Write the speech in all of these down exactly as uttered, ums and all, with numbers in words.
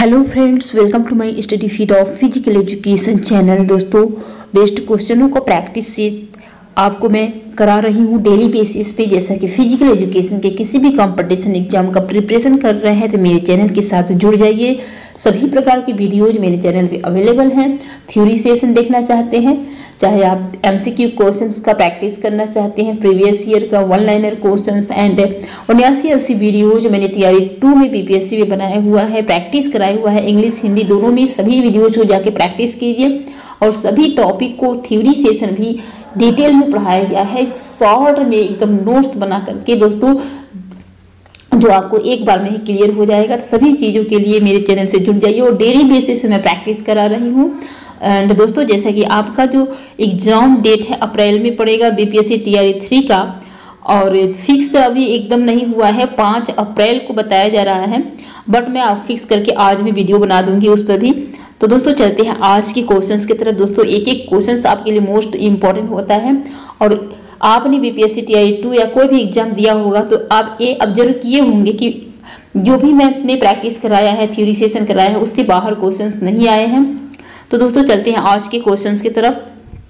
Hello friends, welcome to my study feed of physical education channel. दोस्तों, best क्वेश्चनों को practice से आपको मैं करा रही हूँ डेली बेसिस पे। जैसा कि फिजिकल एजुकेशन के किसी भी कंपटीशन एग्जाम का प्रिपरेशन कर रहे हैं तो मेरे चैनल के साथ जुड़ जाइए। सभी प्रकार की वीडियोज मेरे चैनल पे अवेलेबल हैं। थ्योरी सेशन देखना चाहते हैं, चाहे आप एमसीक्यू क्वेश्चंस का प्रैक्टिस करना चाहते हैं, प्रीवियस ईयर का वन लाइनर क्वेश्चंस एंड उन्यासी अस्सी वीडियोज मैंने तैयारी टू में बीपीएससी में बनाया हुआ है, प्रैक्टिस कराया हुआ है। इंग्लिश हिंदी दोनों में सभी वीडियोज को जाके प्रैक्टिस कीजिए और सभी टॉपिक को थ्योरी सेशन भी डिटेल में पढ़ाया गया है, शॉर्ट में एकदम नोट्स बना करके दोस्तों, जो आपको एक बार में ही क्लियर हो जाएगा। तो सभी चीज़ों के लिए मेरे चैनल से जुड़ जाइए और डेली बेसिस में प्रैक्टिस करा रही हूँ। एंड दोस्तों, जैसा कि आपका जो एग्जाम डेट है अप्रैल में पड़ेगा बीपीएससी टीआरई थ्री का, और फिक्स अभी एकदम नहीं हुआ है, पाँच अप्रैल को बताया जा रहा है, बट मैं आप फिक्स करके आज मैं वीडियो बना दूंगी उस पर भी। तो दोस्तों चलते हैं आज के क्वेश्चंस की तरफ। दोस्तों, एक एक क्वेश्चंस आपके लिए मोस्ट इम्पॉर्टेंट होता है और आपने बीपीएससी टीआरई टू या कोई भी एग्जाम दिया होगा तो आप ये ऑब्जर्व किए होंगे कि जो भी मैंने प्रैक्टिस कराया है, थ्योरी सेशन कराया है, उससे बाहर क्वेश्चंस नहीं आए हैं। तो दोस्तों चलते हैं आज के क्वेश्चंस की तरफ।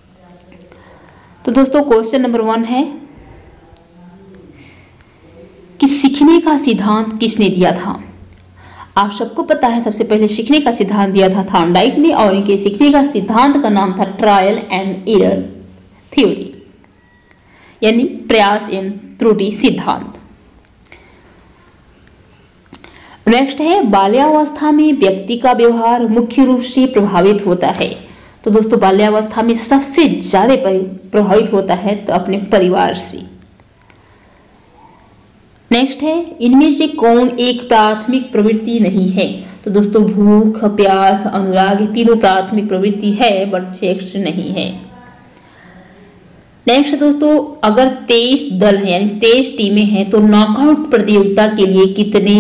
तो दोस्तों, क्वेश्चन नंबर वन है कि सीखने का सिद्धांत किसने दिया था। आप सबको पता है, सबसे पहले सीखने का सिद्धांत दिया था थॉर्नडाइक ने, और इनके सीखने का सिद्धांत का नाम था ट्रायल एंड एरर थ्योरी, यानी प्रयास एवं त्रुटि सिद्धांत। नेक्स्ट है, बाल्यावस्था में व्यक्ति का व्यवहार मुख्य रूप से प्रभावित होता है। तो दोस्तों, बाल्यावस्था में सबसे ज्यादा प्रभावित होता है तो अपने परिवार से। नेक्स्ट है, इनमें से कौन एक प्राथमिक प्रवृत्ति नहीं है। तो दोस्तों, भूख, प्यास, अनुराग तीनों प्राथमिक प्रवृत्ति है बट सेक्स नहीं है। नेक्स्ट दोस्तों, अगर तेईस दल हैं यानी तेईस टीमें हैं तो नॉकआउट प्रतियोगिता के लिए कितने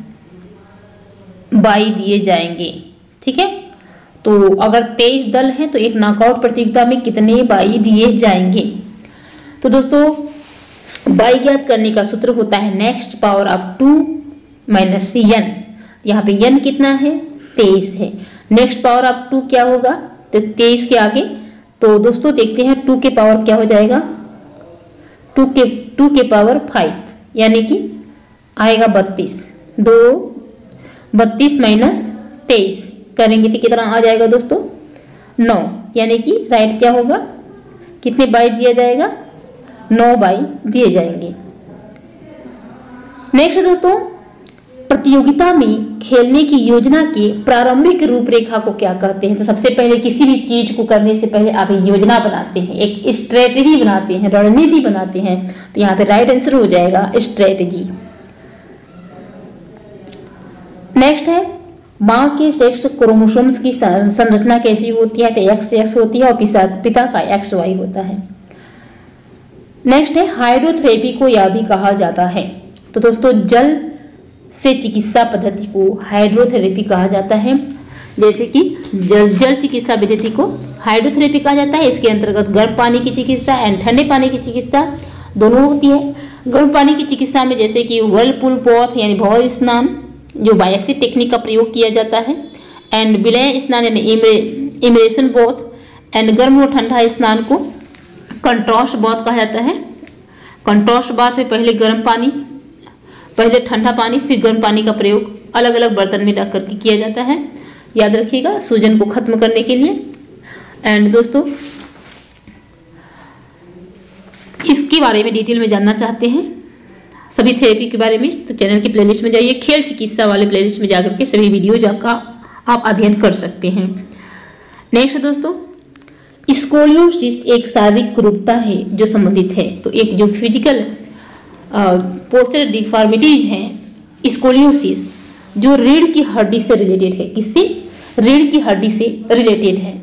बाई दिए जाएंगे। ठीक है, तो अगर तेईस दल हैं तो एक नॉकआउट प्रतियोगिता में कितने बाई दिए जाएंगे। तो दोस्तों, बाई ज्ञात करने का सूत्र होता है next power of two minus n. यहाँ पे एन कितना है, तेईस है। नेक्स्ट पावर ऑफ टू क्या होगा, तो तेईस के आगे, तो दोस्तों देखते हैं टू के पावर क्या हो जाएगा, टू के टू के पावर फाइव, यानी कि आएगा बत्तीस। दो बत्तीस माइनस तेईस करेंगे तो कितना आ जाएगा दोस्तों, नौ, यानी कि राइट क्या होगा, कितने बाई दिया जाएगा, नौ बाई दिए जाएंगे। नेक्स्ट दोस्तों, प्रतियोगिता में खेलने की योजना के प्रारंभिक रूपरेखा को क्या कहते हैं। तो सबसे पहले किसी भी चीज को करने से पहले आप योजना बनाते हैं, एक स्ट्रेटेजी बनाते हैं, रणनीति बनाते हैं। तो यहाँ पे राइट आंसर हो जाएगा स्ट्रेटेजी। नेक्स्ट है, माँ के सेक्स क्रोमोसोम्स की संरचना कैसी होती है। तो एक्स एक्स होती है और पिता का एक्स वाई होता है। नेक्स्ट है, हाइड्रोथेरेपी को यह भी कहा जाता है। तो दोस्तों, जल से चिकित्सा पद्धति को हाइड्रोथेरेपी कहा जाता है। जैसे कि जल जल चिकित्सा पद्धति को हाइड्रोथेरेपी कहा जाता है। इसके अंतर्गत गर्म पानी की चिकित्सा एंड ठंडे पानी की चिकित्सा दोनों होती है। गर्म पानी की चिकित्सा में जैसे कि व्हर्लपूल बाथ यानी भौर स्नान, जो बायोप्सी टेक्निक का प्रयोग किया जाता है, एंड विलय स्नान यानी इमरेशन बाथ, एंड गर्म और ठंडा स्नान को कंट्रास्ट बाथ कहा जाता है। कंट्रास्ट बाथ में पहले गर्म पानी, पहले ठंडा पानी, फिर गर्म पानी का प्रयोग अलग अलग बर्तन में रख करके किया जाता है। याद रखिएगा, सूजन को खत्म करने के लिए। एंड दोस्तों, इसके बारे में डिटेल में जानना चाहते हैं सभी थेरेपी के बारे में तो चैनल की प्लेलिस्ट में जाइए, खेल चिकित्सा वाले प्लेलिस्ट में जाकर के सभी वीडियो का आप अध्ययन कर सकते हैं। नेक्स्ट दोस्तों, स्कोलियोसिस एक शारीरिक कुरूपता है जो संबंधित है। तो एक जो फिजिकल पोस्चर डिफॉर्मिटीज है, स्कोलियोसिस, जो रीढ़ की हड्डी से रिलेटेड है। किससे, रीढ़ की हड्डी से रिलेटेड है।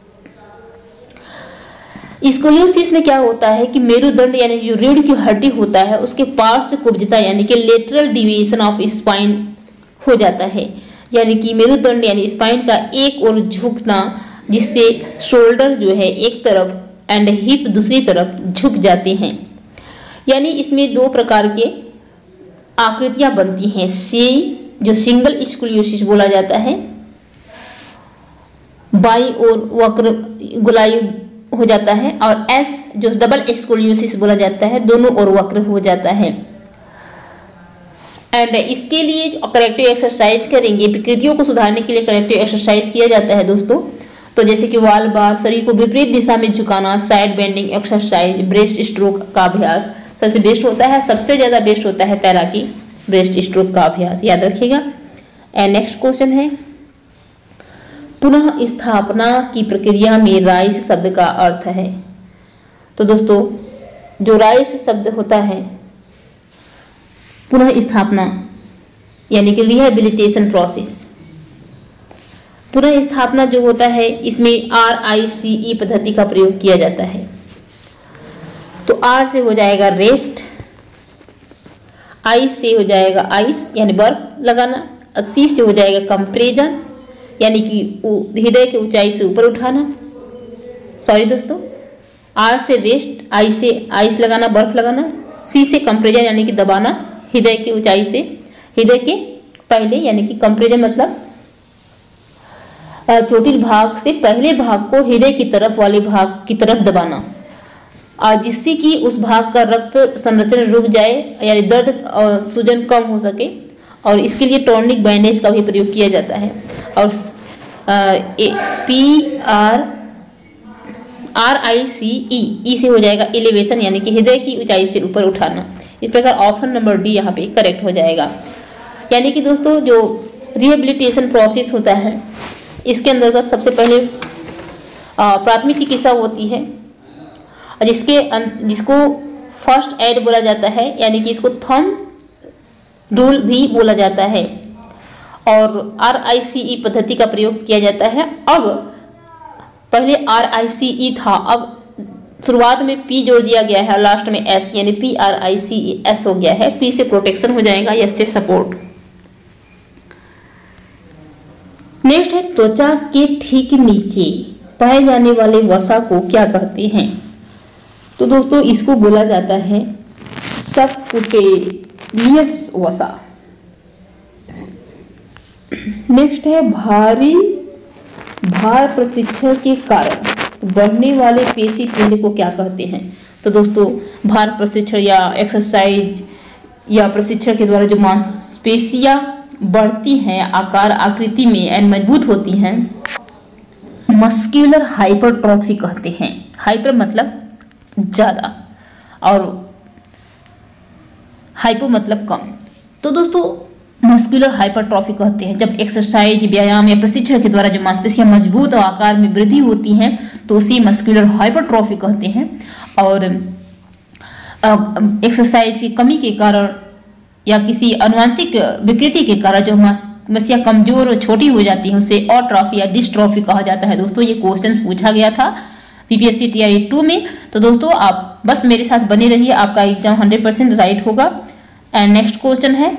स्कोलियोसिस में क्या होता है कि मेरुदंड यानी जो रीढ़ की हड्डी होता है उसके पार्श्व कुब्जता यानी कि लेटरल डिविएशन ऑफ स्पाइन हो जाता है, यानी कि मेरुदंड यानी स्पाइन का एक ओर झुकना, जिससे शोल्डर जो है एक तरफ एंड हिप दूसरी तरफ झुक जाते हैं। यानी इसमें दो प्रकार के आकृतियां बनती हैं, सी जो सिंगल स्क्लेरोसिस बोला जाता है, बाई और वक्र गोलाई हो जाता है, और एस जो डबल स्क्लेरोसिस बोला जाता है, दोनों और वक्र हो जाता है। एंड इसके लिए करेक्टिव एक्सरसाइज करेंगे, विकृतियों को सुधारने के लिए करेक्टिव एक्सरसाइज किया जाता है दोस्तों। तो जैसे कि वाल बार, शरीर को विपरीत दिशा में झुकाना, side bending exercise, breast stroke का अभ्यास सबसे बेस्ट होता है, सबसे ज्यादा बेस्ट होता है तैराकी, ब्रेस्ट स्ट्रोक का अभ्यास, याद रखिएगा। एंड नेक्स्ट क्वेश्चन है, पुनः स्थापना की प्रक्रिया में राइस शब्द का अर्थ है। तो दोस्तों जो राइस शब्द होता है, पुनः स्थापना यानी कि रिहेबिलिटेशन प्रोसेस, पुनः स्थापना जो होता है इसमें आर आई सी ई पद्धति का प्रयोग किया जाता है। तो आर से हो जाएगा रेस्ट, आई से हो जाएगा आइस यानी बर्फ लगाना, और सी से हो जाएगा कंप्रेजन यानी कि हृदय की ऊंचाई से ऊपर उठाना। सॉरी दोस्तों, आर से रेस्ट, आई से आइस लगाना, बर्फ लगाना, सी से कंप्रेजन यानी कि दबाना हृदय की ऊंचाई से, हृदय के पहले यानी कि कंप्रेजन मतलब चोटिल भाग से पहले भाग को हृदय की तरफ वाले भाग की तरफ दबाना, और जिससे कि उस भाग का रक्त संरचना रुक जाए यानी दर्द और सूजन कम हो सके, और इसके लिए टॉनिक बैंडेज का भी प्रयोग किया जाता है। और P R R I C E E से हो जाएगा एलिवेशन यानी कि हृदय की ऊंचाई से ऊपर उठाना। इस प्रकार ऑप्शन नंबर डी यहाँ पे करेक्ट हो जाएगा। यानी कि दोस्तों जो रिहेबिलिटेशन प्रोसेस होता है इसके अंतर्गत सबसे पहले प्राथमिक चिकित्सा होती है, और जिसके जिसको फर्स्ट एड बोला जाता है, यानी कि इसको थंब रूल भी बोला जाता है, और आर आई सी ई पद्धति का प्रयोग किया जाता है। अब पहले आर आई सी ई था, अब शुरुआत में पी जोड़ दिया गया है, लास्ट में एस यानी P R I C E S हो गया है। पी से प्रोटेक्शन हो जाएगा, एस से सपोर्ट। नेक्स्ट है त्वचा के ठीक नीचे पाए जाने वाले वसा को क्या कहते हैं। तो दोस्तों इसको बोला जाता है सबक्यूटेनियस वसा। नेक्स्ट है भारी भार प्रशिक्षण के कारण बढ़ने वाले पेशी पिंड को क्या कहते हैं। तो दोस्तों भार प्रशिक्षण या एक्सरसाइज या प्रशिक्षण के द्वारा जो मांसपेशियां बढ़ती हैं आकार आकृति में एंड मजबूत होती हैं, मस्कुलर हाइपरट्रॉफी कहते हैं। हाइपर मतलब ज्यादा और हाइपो मतलब कम। तो दोस्तों मस्कुलर हाइपरट्रॉफी कहते हैं जब एक्सरसाइज व्यायाम या प्रशिक्षण के द्वारा जो मांसपेशियां मजबूत और आकार में वृद्धि होती हैं तो उसी मस्कुलर हाइपरट्रॉफी कहते हैं। और एक्सरसाइज की कमी के कारण या किसी अनुवांशिक विकृति के कारण जो मांसपेशियां कमजोर और छोटी हो जाती हैं उसे ऑट्रॉफी या डिस्ट्रॉफी कहा जाता है। दोस्तों ये क्वेश्चन पूछा गया था पीपीएससी टीआरई टू में, तो दोस्तों आप बस मेरे साथ बने रहिए, आपका एग्जाम हंड्रेड परसेंट राइट होगा। एंड नेक्स्ट क्वेश्चन है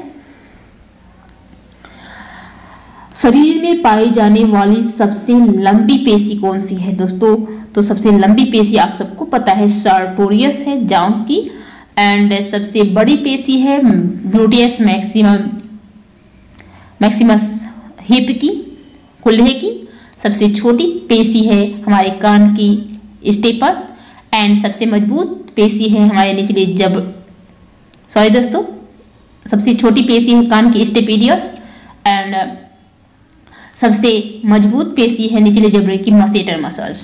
शरीर में पाई जाने वाली सबसे लंबी पेशी कौन सी है। दोस्तों तो सबसे लंबी पेशी आप सबको पता है सार्टोरियस है जांघ की, एंड सबसे बड़ी पेशी है ग्लूटियस मैक्सिमम मैक्सिमस हिप की कुल्हे की। सबसे छोटी पेशी है हमारे कान की स्टेपस, एंड सबसे मजबूत पेशी है हमारे निचले जब सॉरी दोस्तों सबसे छोटी पेशी है कान की स्टेपिडियस, एंड सबसे मजबूत पेशी है निचले जबड़े की masseter muscles.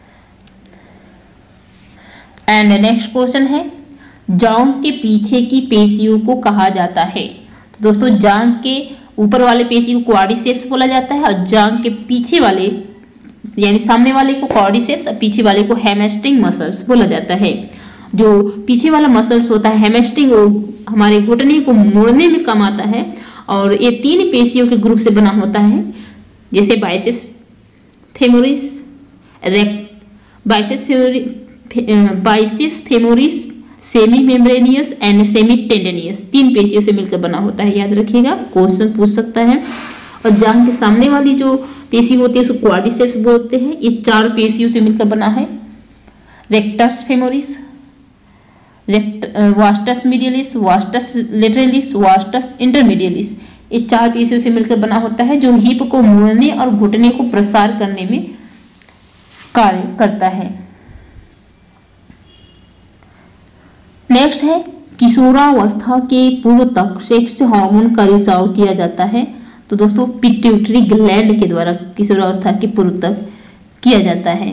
And next question है जांघ के पीछे की पेशियों को कहा जाता है। तो दोस्तों जांघ के ऊपर वाले पेशी को क्वाड्रिसेप्स बोला जाता है, और जांघ के पीछे वाले यानी सामने वाले को क्वाड्रिसेप्स और पीछे वाले को हैमस्ट्रिंग मसल्स बोला जाता है। जो पीछे वाला मसल्स होता है हैमस्ट्रिंग वो हमारे घुटने को मोड़ने में काम आता है, और ये तीन पेशियों के ग्रुप से बना होता है, जैसे biceps femoris biceps biceps femoris semimembranosus and semitendinosus, तीन पेशियों से मिलकर बना होता है, याद रखिएगा क्वेश्चन पूछ सकता है। और जांघ के सामने वाली जो पेशी होती है उसको क्वाड्रिसेप्स बोलते हैं, ये चार पेशियों से मिलकर बना है। Rectus femoris, rect vastus medialis, vastus lateralis, vastus intermedius, इस चार पेशियों से मिलकर बना होता है, जो हिप को मोड़ने और घुटने को प्रसार करने में कार्य करता है। नेक्स्ट है किशोरावस्था के पूर्व तक सेक्स हार्मोन का रिसाव किया जाता है। तो दोस्तों पिट्यूटरी ग्लैंड के द्वारा किशोरावस्था के पूर्व तक किया जाता है।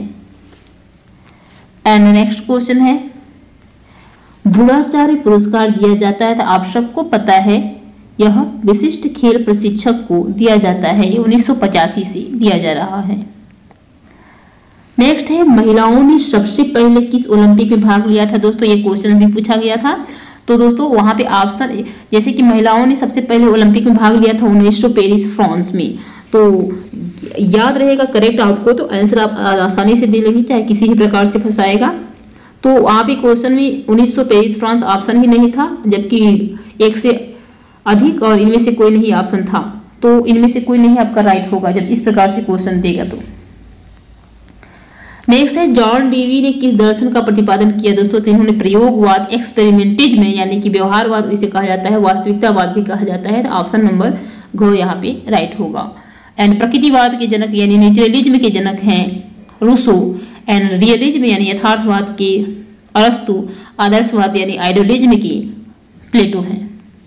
एंड नेक्स्ट क्वेश्चन है द्रोणाचार्य पुरस्कार दिया जाता है, तो आप सबको पता है यह विशिष्ट खेल प्रशिक्षक को दिया जाता है, ये उन्नीस सौ पचासी से दिया जा रहा है। नेक्स्ट है महिलाओं ने सबसे पहले किस ओलंपिक में भाग लिया था। दोस्तों ये क्वेश्चन भी पूछा गया था। तो दोस्तों वहां पे ऑप्शन जैसे कि महिलाओं ने सबसे पहले ओलंपिक में भाग लिया था उन्नीस सौ पेरिस फ्रांस में, तो याद रहेगा करेक्ट आपको, तो आंसर आप आसानी से दे लेंगे, चाहे किसी भी प्रकार से फंसाएगा। तो वहां पे क्वेश्चन में उन्नीस सौ पेरिस फ्रांस ऑप्शन ही नहीं था, जबकि एक से अधिक और इनमें से कोई नहीं ऑप्शन था, तो इनमें से कोई नहीं आपका राइट होगा जब इस प्रकार से क्वेश्चन देगा। तो नेक्स्ट है जॉन डेवी ने किस दर्शन का प्रतिपादन किया। दोस्तों तो इन्होंने प्रयोगवाद एक्सपेरिमेंटिज्म यानी कि व्यवहारवाद इसे कहा जाता है, वास्तविकतावाद भी कहा जाता है, तो ऑप्शन नंबर घ यहाँ पे राइट होगा। एंड प्रकृतिवाद के जनक यानी नेचुरलिज्म के जनक हैं रूसो, एंड रियलिज्म यानी यथार्थवाद के अरस्तु, आदर्शवाद यानी आइडियलिज्म की प्लेटो है।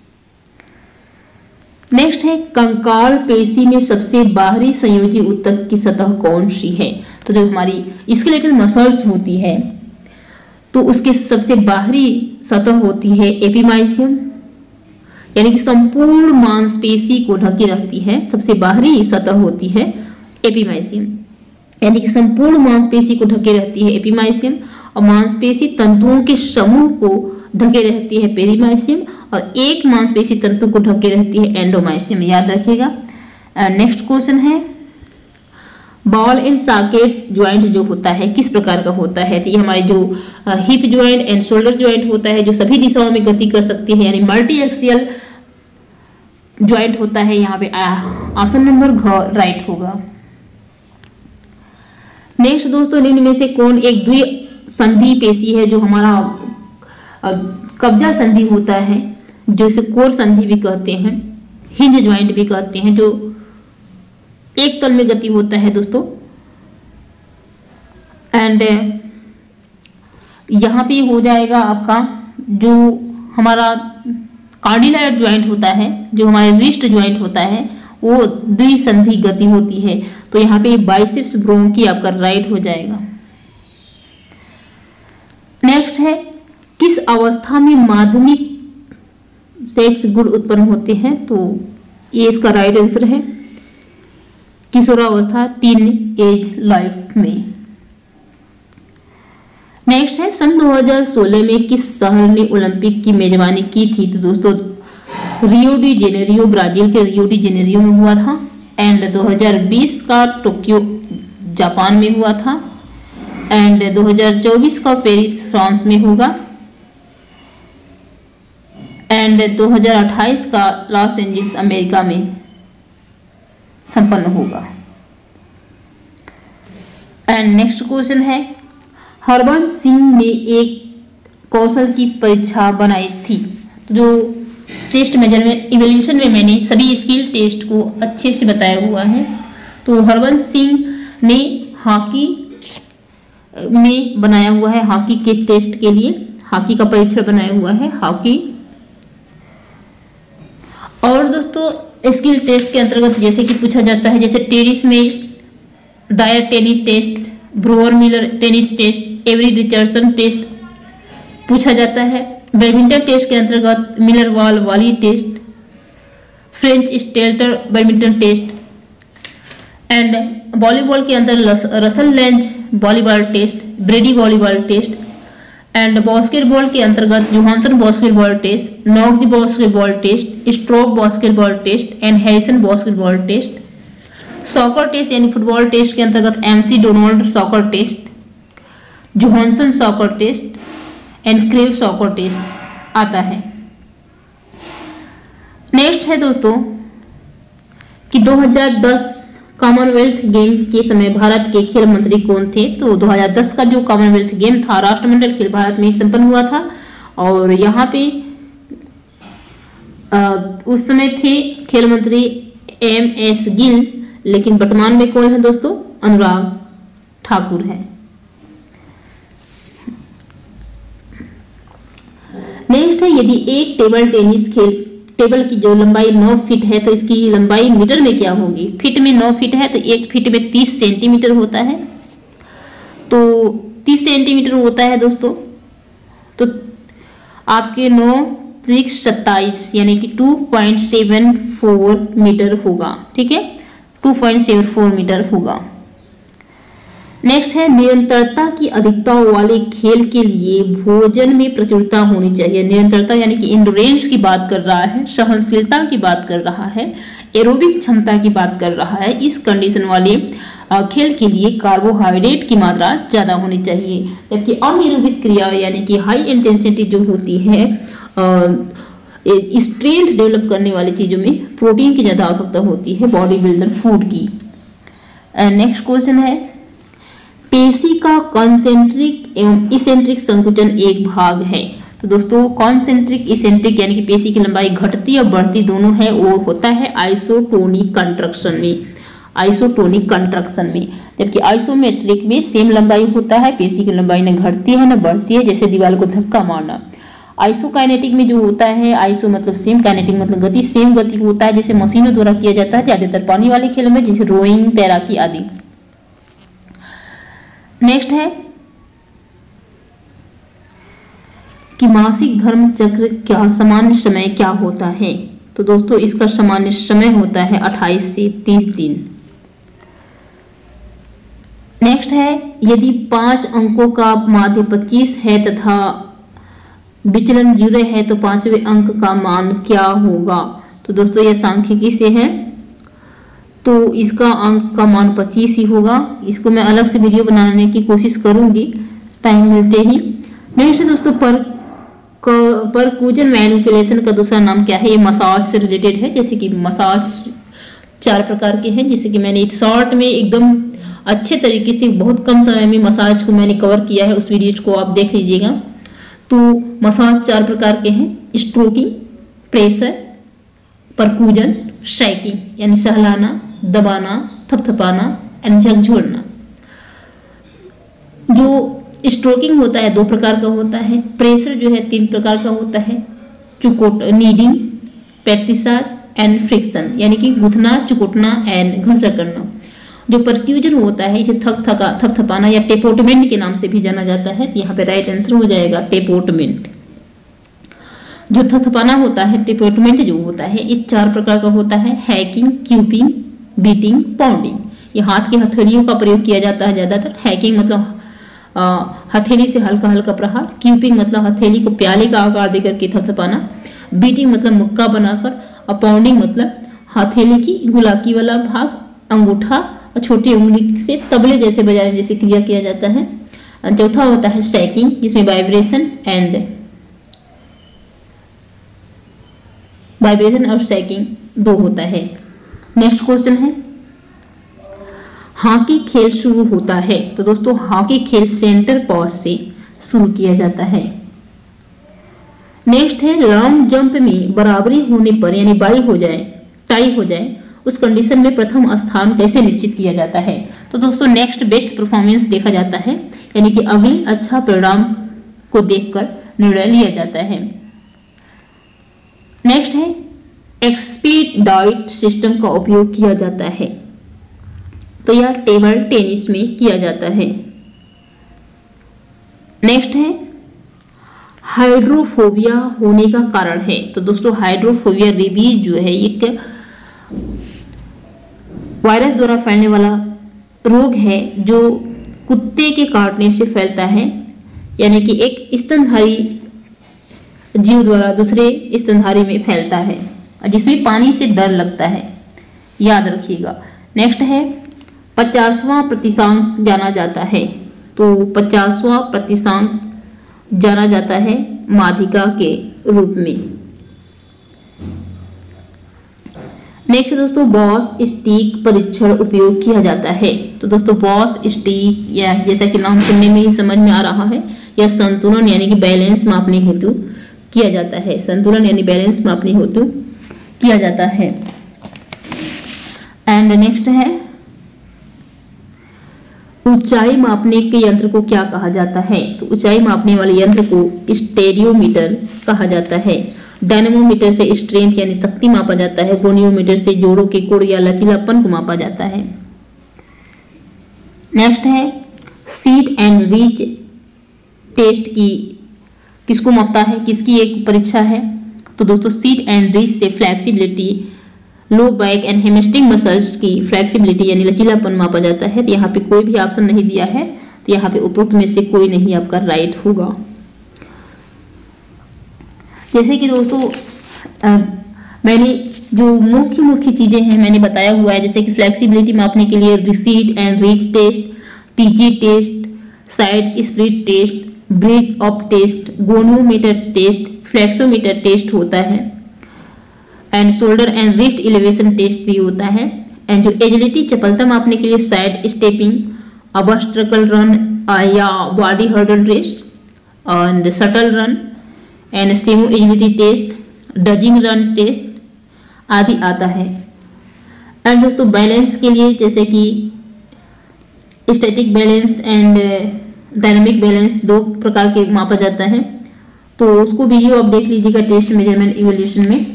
नेक्स्ट है कंकाल पेशी में सबसे बाहरी संयोजी ऊतक की सतह कौन सी है। तो जो हमारी स्केलेटल मसल्स होती है तो उसके सबसे बाहरी सतह होती है एपिमाइसियम, यानी कि संपूर्ण मांसपेशी को ढके रखती है। सबसे बाहरी सतह होती है एपिमाइसियम, यानी कि संपूर्ण मांसपेशी को ढके रहती है एपिमाइसियम, और मांसपेशी तंतुओं के समूह को ढके रहती है पेरीमाइसियम, और एक मांसपेशी तंतु को ढके रहती है एंडोमाइसियम, याद रखिएगा। नेक्स्ट क्वेश्चन है बॉल एंड सॉकेट ज्वाइंट जो होता है किस प्रकार का होता है। तो ये हमारे जो hip joint and shoulder joint होता है जो सभी दिशाओं में गति कर सकती है, यानी मल्टी एक्सियल ज्वाइंट होता है। यहाँ पे ऑप्शन नंबर घ राइट होगा। नेक्स्ट दोस्तों निम्न में से कौन एक द्विसंधि पेशी है जो हमारा कब्जा संधि होता है, जो इसे कोर संधि भी कहते हैं, हिंज ज्वाइंट भी कहते हैं, जो एक तल में गति होता है दोस्तों। एंड यहाँ पे हो जाएगा आपका जो हमारा कार्डिलर ज्वाइंट होता है, जो हमारे रिस्ट ज्वाइंट होता है, वो द्विसंधि गति होती है। तो यहाँ पे बाइसेप्स ब्रोंकी आपका राइट हो जाएगा। नेक्स्ट है किस अवस्था में माध्यमिक सेक्स गुण उत्पन्न होते हैं। तो ये इसका राइट आंसर है किशोरावस्था, टीन एज लाइफ में। नेक्स्ट है सन दो हज़ार सोलह में किस शहर ने ओलंपिक की मेजबानी की थी। तो दोस्तों रियो डी जेनेरियो, ब्राजील के रियो डी जेनेरियो में हुआ था। एंड दो हज़ार बीस का टोक्यो जापान में हुआ था। एंड दो हज़ार चौबीस का पेरिस फ्रांस में होगा। एंड दो हज़ार अट्ठाईस का लॉस एंजल्स अमेरिका में संपन्न होगा। एंड नेक्स्ट क्वेश्चन है हरबंस सिंह ने एक कौशल की परीक्षा बनाई थी। तो जो टेस्ट मेजरमेंट इवोल्यूशन में मैंने सभी स्किल टेस्ट को अच्छे से बताया हुआ है। तो हरबंस सिंह ने हॉकी में बनाया हुआ है, हॉकी के टेस्ट के लिए हॉकी का परीक्षण बनाया हुआ है, हॉकी। और दोस्तों स्किल टेस्ट के अंतर्गत जैसे कि पूछा जाता है, जैसे टेनिस में Dyer tennis test, Broer Miller tennis test, Avery Richardson test पूछा जाता है। बैडमिंटन टेस्ट के अंतर्गत Miller wall volley test, French Stelter badminton test. And volleyball के अंदर Russell Lange volleyball test, Brady volleyball test. And basketball के अंतर्गत Johnson basketball test, knock the basketball test, stroke basketball test and Harrison basketball test. Soccer test यानी football test के अंतर्गत McDonald soccer test, Johansson soccer test and crew soccer test आता है। Next है दोस्तों कि दो हज़ार दस कॉमनवेल्थ गेम के समय भारत के खेल मंत्री कौन थे। तो दो हज़ार दस का जो कॉमनवेल्थ गेम था राष्ट्रमंडल खेल भारत में ही संपन्न हुआ था। और यहाँ पे आ, उस समय थे खेल मंत्री एम एस गिल, लेकिन वर्तमान में कौन है दोस्तों? अनुराग ठाकुर है। नेक्स्ट है, यदि एक टेबल टेनिस खेल टेबल की जो लंबाई नौ फीट है तो इसकी लंबाई मीटर में क्या होगी? फीट में नौ फीट है तो एक फीट में तीस सेंटीमीटर होता है, तो तीस सेंटीमीटर होता है दोस्तों। तो आपके नौ त्रिक सत्ताईस यानी कि two point seven four meter होगा। ठीक है, two point seven four meter होगा। नेक्स्ट है, निरंतरता की अधिकता वाले खेल के लिए भोजन में प्रचुरता होनी चाहिए। निरंतरता यानी कि इंडोरेंस की बात कर रहा है, सहनशीलता की बात कर रहा है, एरोबिक क्षमता की बात कर रहा है। इस कंडीशन वाले खेल के लिए कार्बोहाइड्रेट की मात्रा ज्यादा होनी चाहिए, जबकि अनएरोबिक क्रिया यानी कि हाई इंटेंसिटी जो होती है, स्ट्रेंथ डेवलप करने वाली चीजों में प्रोटीन की ज्यादा आवश्यकता होती है, बॉडी बिल्डर फूड की। नेक्स्ट क्वेश्चन है, पेशी का कॉन्सेंट्रिक एवं इसेंट्रिक संकुचन एक भाग है। तो दोस्तों कॉन्सेंट्रिक इसेंट्रिक यानी कि पेशी की लंबाई घटती और बढ़ती दोनों है, वो होता है आइसोटोनिक कंट्रक्शन में, आइसोटोनिक कंट्रक्शन में। जबकि आइसोमेट्रिक में सेम लंबाई होता है, पेशी की लंबाई न घटती है न बढ़ती है, जैसे दीवार को धक्का मारना। आइसोकाइनेटिक में जो होता है, आइसो मतलब सेम, काइनेटिक मतलब गति, सेम गति होता है, जैसे मशीनों द्वारा किया जाता है ज्यादातर पानी वाले खेलों में, जैसे रोइंग, तैराकी आदि। नेक्स्ट है कि मासिक धर्म चक्र क्या सामान्य समय क्या होता है? तो दोस्तों इसका सामान्य समय होता है अट्ठाईस से तीस दिन। नेक्स्ट है, यदि पांच अंकों का माध्य पच्चीस है तथा विचलन जीरो है तो पांचवें अंक का मान क्या होगा? तो दोस्तों यह सांख्यिकी से है, तो इसका अंक का मान पच्चीस ही होगा। इसको मैं अलग से वीडियो बनाने की कोशिश करूंगी टाइम मिलते ही। नेक्स्ट दोस्तों, पर परक्यूजन मैनिपुलेशन का दूसरा नाम क्या है? ये मसाज से रिलेटेड है। जैसे कि मसाज चार प्रकार के हैं, जैसे कि मैंने शॉर्ट में एकदम अच्छे तरीके से बहुत कम समय में मसाज को मैंने कवर किया है, उस वीडियो को आप देख लीजिएगा। तो मसाज चार प्रकार के हैं, स्ट्रोकिंग, प्रेशर, परक्यूजन, शैकिंग यानी सहलाना, दबाना, थपथपाना एंड झकझोरना। जो स्ट्रोकिंग होता है दो प्रकार का होता है, प्रेशर जो है तीन प्रकार का होता है, चुकोट नीडिंग, प्रैक्टिसाज एंड फ्रिक्शन यानी कि गुथना, चुकोटना एंड घर्षण करना। जो परक्यूजन होता है इसे थक थका थपथपाना या टेपोटमेंट के नाम से भी जाना जाता है, तो यहाँ पे राइट आंसर हो जाएगा टेपोटमेंट। जो थपथपाना होता है, टेपोटमेंट जो होता है, ये चार प्रकार का होता है, हैकिंग, क्यूपिंग, बीटिंग, पाउंडिंग। ये हाथ की हथेलियों का प्रयोग किया जाता है ज्यादातर। हैकिंग मतलब हथेली से हल्का हल्का प्रहार, क्यूपिंग मतलब हथेली को प्याले का आकार देकर के थपथपाना, बीटिंग मतलब मुक्का बनाकर, और पाउंडिंग मतलब हथेली की गुलाकी वाला भाग, अंगूठा और छोटी उंगली से तबले जैसे बजाने जैसे क्रिया किया जाता है। चौथा होता है शैकिंग, जिसमें वाइब्रेशन एंड वाइब्रेशन और शैकिंग दो होता है। नेक्स्ट क्वेश्चन है, हॉकी खेल शुरू होता है। तो दोस्तों हॉकी खेल सेंटर पॉज से शुरू किया जाता है। नेक्स्ट है, लॉन्ग जंप में बराबरी होने पर यानी बाई हो जाए, टाई हो जाए, उस कंडीशन में प्रथम स्थान कैसे निश्चित किया जाता है? तो दोस्तों नेक्स्ट बेस्ट परफॉर्मेंस देखा जाता है, यानी कि अगले अच्छा परिणाम को देखकर निर्णय लिया जाता है। नेक्स्ट है, एक्सपीडाइट सिस्टम का उपयोग किया जाता है, तो यह टेबल टेनिस में किया जाता है। नेक्स्ट है, हाइड्रोफोबिया होने का कारण है। तो दोस्तों हाइड्रोफोबिया रेबीज जो है एक वायरस द्वारा फैलने वाला रोग है, जो कुत्ते के काटने से फैलता है, यानी कि एक स्तनधारी जीव द्वारा दूसरे स्तनधारी में फैलता है, जिसमें पानी से डर लगता है, याद रखिएगा। नेक्स्ट है, पचासवां प्रतिशांक जाना जाता है। तो पचासवां प्रतिशांक जाना जाता है माध्यिका के रूप में। नेक्स्ट दोस्तों, बॉस स्टिक परीक्षण उपयोग किया जाता है। तो दोस्तों बॉस स्टिक या जैसा कि नाम सुनने में ही समझ में आ रहा है, यह संतुलन यानी कि बैलेंस मापने हेतु किया जाता है। संतुलन यानी बैलेंस मापने हेतु किया जाता है। एंड नेक्स्ट है ऊंचाई मापने के यंत्र को क्या कहा जाता है? तो ऊंचाई मापने वाले यंत्र को स्टेरियोमीटर कहा जाता है। डायनेमोमीटर से स्ट्रेंथ यानी शक्ति मापा जाता है। गोनियोमीटर से जोड़ों के कोण या लचीलापन को मापा जाता है। नेक्स्ट है सीट एंड रीच टेस्ट की किसको मापता है, किसकी एक परीक्षा है? तो दोस्तों सीट एंड रीच से flexibility, low back and hamstring muscles की फ्लेक्सिबिलिटी यानी लचीलापन मापा जाता है। तो यहाँ पे कोई भी ऑप्शन नहीं दिया है, तो यहाँ पे उपरोक्त में से कोई नहीं आपका राइट होगा। जैसे कि दोस्तों आ, मैंने जो मुख्य मुख्य चीजें हैं मैंने बताया हुआ है, जैसे कि फ्लेक्सिबिलिटी मापने के लिए रिसीट and reach test, TG test, side split test, bridge up test, goniometer test, flexometer test होता है and shoulder and wrist elevation test भी होता है। एंड जो एजिलिटी चपलता मापने के लिए साइड स्टेपिंग, ऑब्स्टेकल रन या body hurdle race and shuttle run and SEMO agility test, dodging run test आदि आता है। एंड दोस्तों बैलेंस के लिए जैसे कि static balance and dynamic balance दो प्रकार के मापा जाता है, तो उसको वीडियो आप देख लीजिएगा टेस्ट मेजरमेंट इवोल्यूशन में।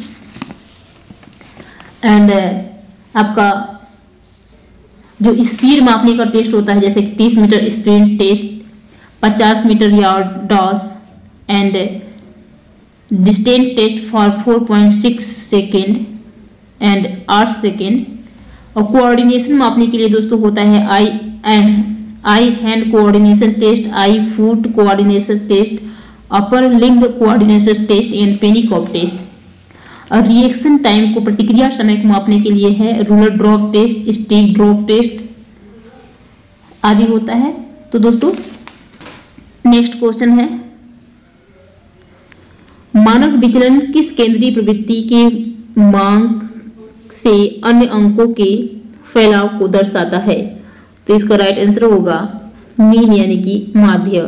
एंड आपका जो स्पीड मापने का टेस्ट होता है जैसे कि तीस मीटर स्प्रिंट टेस्ट, पचास meter yard toss and distance test for four point six second and आठ सेकेंड। और कोऑर्डिनेशन मापने के लिए दोस्तों होता है eye and eye hand coordination test, eye foot coordination test, upper limb coordination test and पेनिकॉप टेस्ट। और रिएक्शन टाइम को प्रतिक्रिया समय को मापने के लिए है ruler drop test, stick drop test आदि होता है। तो दोस्तों नेक्स्ट क्वेश्चन है मानक विचलन किस केंद्रीय प्रवृत्ति के मांग से अन्य अंकों के फैलाव को दर्शाता है? तो इसका राइट आंसर होगा मीन यानी कि माध्य।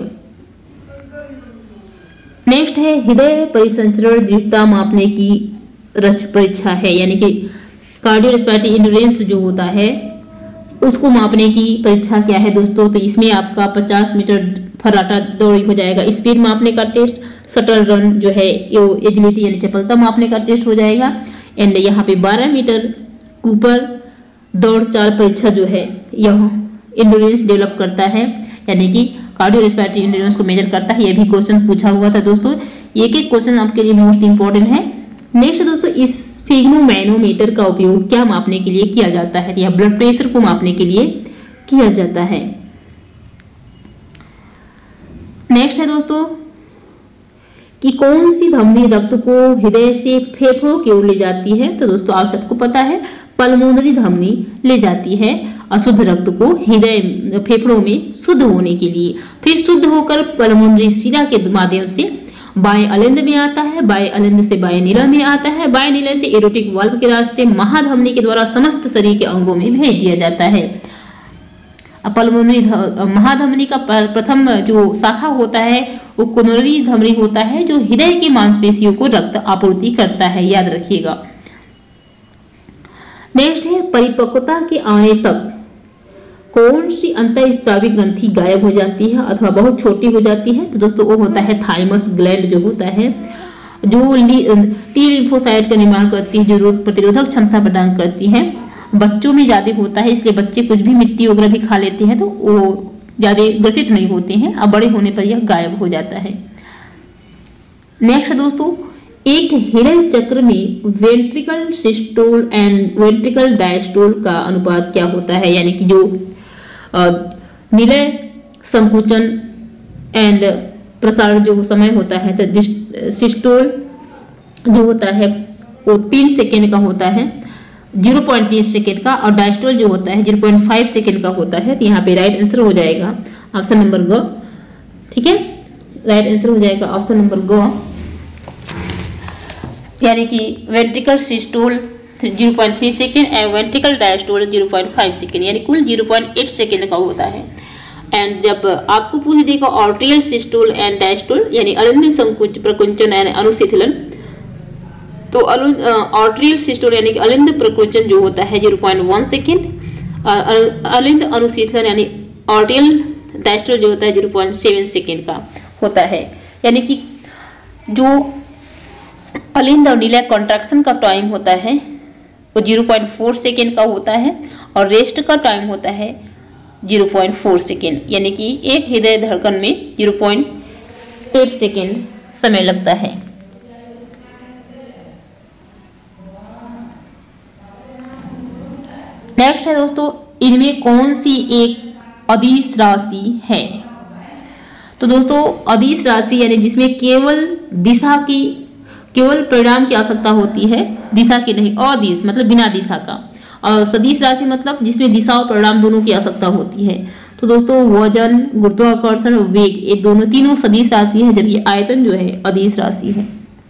नेक्स्ट है हृदय परिसंचरण दृढ़ता मापने की रच परीक्षा है, यानी कि कार्डियोरेस्पिरेटरी एंड्योरेंस जो होता है उसको मापने की परीक्षा क्या है दोस्तों? तो इसमें आपका पचास मीटर फर्राटा दौड़ हो जाएगा, स्पीड मापने का टेस्ट, शटल रन जो है एजिलिटी यानी चपलता मापने का टेस्ट हो जाएगा। एंड यहाँ पे बारह मीटर कूपर दौड़ चाल परीक्षा जो है यह एंड्योरेंस डेवलप करता है, यानी कि कार्डियोरेस्पिरेटरी एंड्योरेंस को मेजर करता है। यह भी क्वेश्चन पूछा हुआ था दोस्तों, एक एक क्वेश्चन आपके लिए मोस्ट इंपॉर्टेंट है। नेक्स्ट दोस्तों स्फिग्मोमैनोमीटर का उपयोग क्या मापने के लिए किया जाता है? या ब्लड प्रेशर को मापने के लिए किया जाता है। नेक्स्ट है दोस्तों कि कौन सी धमनी रक्त को हृदय से फेफड़ों की ओर ले जाती है? तो दोस्तों आप सबको पता है पल्मोनरी धमनी ले जाती है अशुद्ध रक्त को हृदय फेफड़ों में शुद्ध होने के लिए, फिर शुद्ध होकर पल्मोनरी शिरा के माध्यम से बाएं अलिंद में आता है, बाएं अलिंद से बाएं नीला में आता है, बाएं नीला से एरोटिक वाल्व के रास्ते महाधमनी के द्वारा समस्त शरीर के अंगों में भेज दिया जाता है। पल्मोनरी महाधमनी का प्रथम जो शाखा होता है वो कोरोनरी धमनी होता है जो हृदय की मांसपेशियों को रक्त आपूर्ति करता है, याद रखिएगा। नेक्स्ट है परिपक्वता के आने तक कौन सी अंतःस्रावी ग्रंथि गायब हो जाती है अथवा बहुत छोटी हो जाती है? तो दोस्तों वो होता है थाइमस ग्लैंड जो होता है, जो टी लिम्फोसाइट का निर्माण करती है, जो रोग प्रतिरोधक क्षमता प्रदान करती है। बच्चों में ज्यादा होता है इसलिए बच्चे कुछ भी मिट्टी वगैरह भी खा लेते हैं तो वो ज्यादा ग्रसित नहीं होते हैं, अब बड़े होने पर यह गायब हो जाता है। नेक्स्ट दोस्तों एक हृदय चक्र में ventricle systole and ventricle diastole का अनुपात क्या होता है? यानी कि जो निलय संकुचन एंड प्रसारण जो समय होता है, तो सिस्टोल जो होता है वो तीन सेकेंड का होता है, जीरो पॉइंट तीन सेकेंड का, और डायस्टोल जो होता है जीरो पॉइंट फाइव सेकेंड का होता है। तो यहाँ पे राइट आंसर हो जाएगा ऑप्शन नंबर ग। ठीक है, राइट आंसर हो जाएगा ऑप्शन नंबर ग, यानी कि ventricle systole zero point three second and ventricle diastole zero point five second, यानी कुल जीरो पॉइंट एट सेकेंड का होता है। एंड जब आपको पूछ देगा आर्टेरियल सिस्टोल एंड डायस्टोल यानी अलिंद संकुच प्रकुंचन एंड अनुशिथिलन, तो आर्टरियल सिस्टोल यानी कि अलिंद प्रकुंचन जो होता है ज़ीरो पॉइंट वन सेकेंड, अलिंद अनुशीतलन यानी आर्टरियल डायस्टोल जो होता है ज़ीरो पॉइंट सेवन सेकेंड का होता है। यानी कि जो अलिंद और नीला कॉन्ट्रैक्शन का टाइम होता है वो ज़ीरो पॉइंट फोर सेकेंड का होता है और रेस्ट का टाइम होता है ज़ीरो पॉइंट फोर सेकेंड। यानी कि एक हृदय धड़कन में ज़ीरो पॉइंट एट सेकेंड समय लगता है। नेक्स्ट है दोस्तों, इनमें कौन सी एक अदिश राशि है? तो दोस्तों अदिश राशि यानी जिसमें केवल दिशा की केवल परिणाम की आवश्यकता होती है, दिशा की नहीं, अदिश मतलब बिना दिशा का, और सदिश राशि मतलब जिसमें दिशा और परिणाम दोनों की आवश्यकता होती है। तो दोस्तों वजन, गुरुत्वाकर्षण और वेग ये दोनों तीनों सदिश राशि है, जबकि आयतन जो है अदिश राशि है।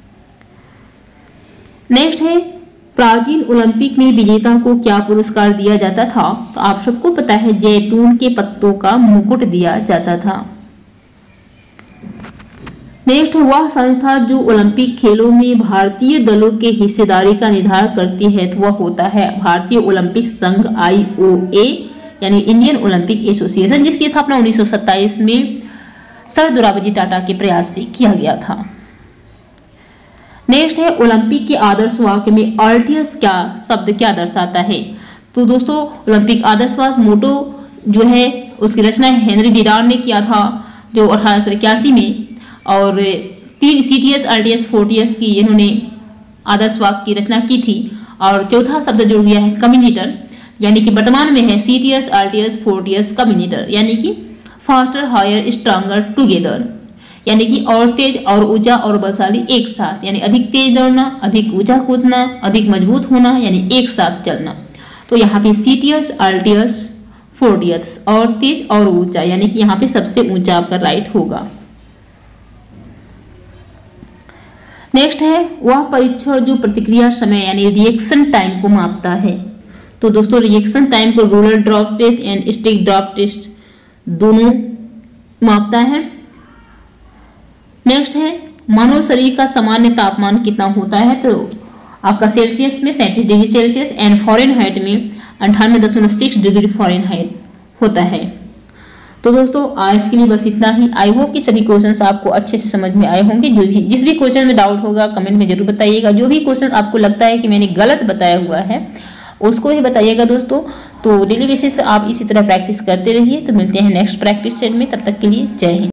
नेक्स्ट है, प्राचीन ओलंपिक में विजेता को क्या पुरस्कार दिया जाता था? तो आप सबको पता है जैतून के पत्तों का मुकुट दिया जाता था। नेक्स्ट है, वह संस्था जो ओलंपिक खेलों में भारतीय दलों के हिस्सेदारी का निर्धारण करती है तो वह होता है भारतीय ओलंपिक संघ आई ओ ए यानी इंडियन ओलंपिक एसोसिएशन, जिसकी स्थापना उन्नीस सौ सत्ताईस में सर दोराबजी टाटा के प्रयास से किया गया था। नेक्स्ट है, ओलंपिक के आदर्श वाक्य में आर्टियस क्या शब्द क्या दर्शाता है? तो दोस्तों ओलंपिक आदर्श वाक्य मोटो जो है उसकी रचना हेनरी डिडान ने किया था जो अठारह सौ इक्यासी में, और तीन सी टी एस आर टी एस फोर्टियस की इन्होंने आदर्श वाक्य की रचना की थी। और चौथा शब्द जुड़ गया है कम्युनिटर, यानी कि वर्तमान में है सी टी एस आर टी एस फोर्टियस कम्युनिटर, यानी कि फास्टर हायर स्ट्रांगर टुगेदर, यानी कि और तेज और ऊंचा और बलशाली एक साथ, यानी अधिक तेज दौड़ना, अधिक ऊंचा कूदना, अधिक मजबूत होना, यानी एक साथ चलना। तो यहाँ पे सी टी एस आर टी एस फोर्टियस और तेज और ऊंचा, यानी कि यहाँ पे सबसे ऊंचा आपका राइट होगा। नेक्स्ट है, वह परीक्षण जो प्रतिक्रिया समय यानी रिएक्शन टाइम को मापता है। तो दोस्तों रिएक्शन टाइम को rural draft test and stick draft test दोनों मापता है। नेक्स्ट है, मानव शरीर का सामान्य तापमान कितना होता है? तो आपका सेल्सियस में सैंतीस डिग्री सेल्सियस एंड फॉरेनहाइट में अंठानवे दशमलव सिक्स डिग्री फॉरेनहाइट होता है। तो दोस्तों आज के लिए बस इतना ही। आई होप कि सभी क्वेश्चंस आपको अच्छे से समझ में आए होंगे। जो भी जिस भी क्वेश्चन में डाउट होगा कमेंट में जरूर बताइएगा। जो भी क्वेश्चन आपको लगता है कि मैंने गलत बताया हुआ है उसको ही बताइएगा दोस्तों। तो डेली बेसिस पे आप इसी तरह प्रैक्टिस करते रहिए। तो मिलते हैं नेक्स्ट प्रैक्टिस सेट में, तब तक के लिए जय हिंद।